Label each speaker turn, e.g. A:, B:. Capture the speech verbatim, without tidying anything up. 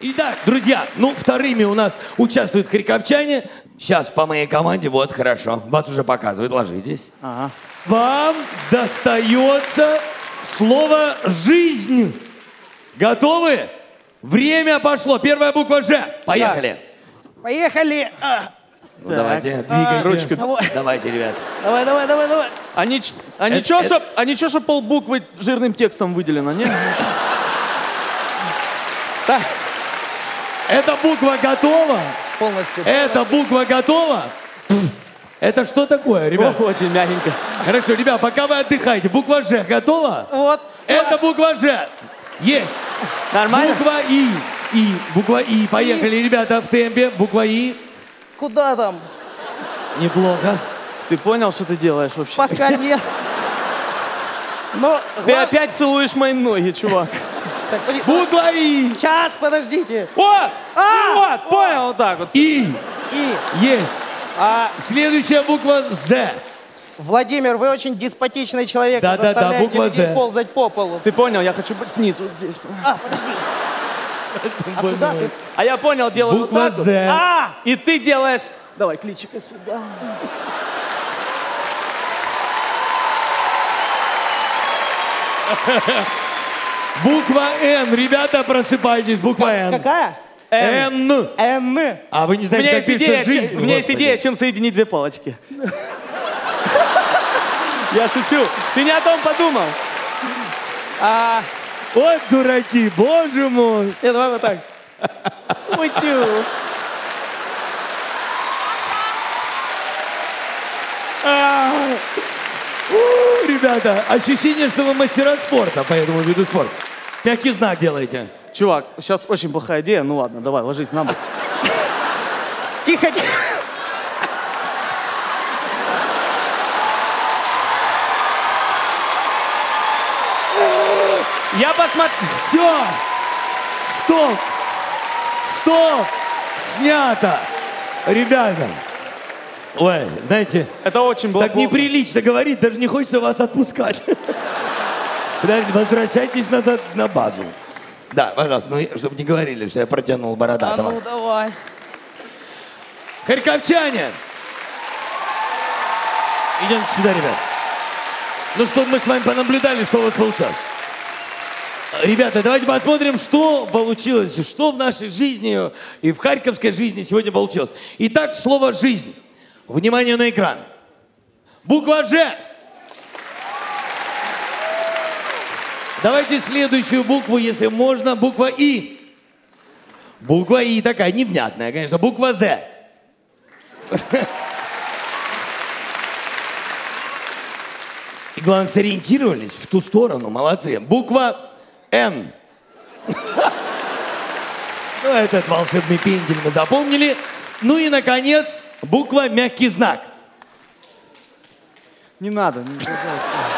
A: Итак, друзья, ну, вторыми у нас участвуют харьковчане. Сейчас по моей команде, вот, хорошо. Вас уже показывают, ложитесь.
B: Ага.
A: Вам достается слово «жизнь». Готовы? Время пошло. Первая буква «Ж». Поехали.
B: Так. Поехали.
A: Ну, давайте, двигайте.
B: Ручку.
A: Давайте, ребят.
B: Давай, давай, давай, давай.
C: А, не, а,
A: Это-
C: ничего,
A: это-
C: что, а ничего, что полбуквы жирным текстом выделено, не?
B: Так,
A: Эта буква готова?
B: полностью.
A: Эта буква готова? Это что такое, ребят?
C: О, очень мягенько.
A: Хорошо, ребят, пока вы отдыхаете, буква «Ж» готова?
B: Вот.
A: Это буква «Ж». Есть.
C: Нормально?
A: Буква «И». И. Буква «И». Поехали, ребята, в темпе. Буква «И».
B: Куда там?
A: Неплохо.
C: Ты понял, что ты делаешь вообще?
B: Пока нет. Но...
C: Ты опять целуешь мои ноги, чувак.
B: Так, подожди.
A: Буква «И».
B: Сейчас, подождите.
C: О!
B: А!
C: Вот, понял, вот так вот.
A: «И».
B: И.
A: Есть.
B: А,
A: Следующая буква «З».
B: Владимир, вы очень деспотичный человек.
A: Да, да, да,
B: заставляете
A: буква
B: людей
A: «З».
B: ползать по полу.
C: Ты понял, я хочу быть снизу вот здесь.
B: А, подожди. А куда ты?
C: А я понял, делаю
A: Буква
C: вот так вот.
A: «З».
C: А! И ты делаешь... Давай, кличика сюда.
A: Буква «Н». Ребята, просыпайтесь. Буква «Н».
B: Какая?
A: «Н».
B: Н.
A: А вы не
C: У
A: знаете,
C: меня
A: как
C: есть
A: пишется
C: идея,
A: жизнь?
C: чем- у меня есть
A: Господи.
C: идея, чем соединить две палочки. Я шучу. Ты не о том подумал.
B: А,
A: Вот дураки, боже мой.
B: нет, давай вот так. Утю.
A: А. У, Ребята, ощущение, что вы мастера спорта по этому виду спорта. Мягкий знак делаете.
C: Чувак, сейчас очень плохая идея. Ну ладно, давай, ложись на бок.
B: Тихо, тихо.
C: Я посмотрю.
A: Все. Стоп. Стоп. Снято. Ребята. Ой, знаете,
C: Это очень было
A: так
C: плохо.
A: неприлично говорить, даже не хочется вас отпускать. Подожди, возвращайтесь назад на базу. Да, пожалуйста, ну, чтобы не говорили, что я протянул
B: А
A: бородатого.
B: ну давай.
A: Харьковчане! Идемте сюда, ребят. Ну, чтобы мы с вами понаблюдали, что у вас получалось. Ребята, давайте посмотрим, что получилось, что в нашей жизни и в харьковской жизни сегодня получилось. Итак, слово «жизнь». Внимание на экран. Буква «Ж». Давайте следующую букву, если можно. Буква «И». Буква «И» такая невнятная, конечно. Буква «З». И главное, сориентировались в ту сторону. Молодцы. Буква «Н». Ну, этот волшебный пендель мы запомнили. Ну и, наконец, буква «Мягкий знак».
C: Не надо. Не, пожалуйста.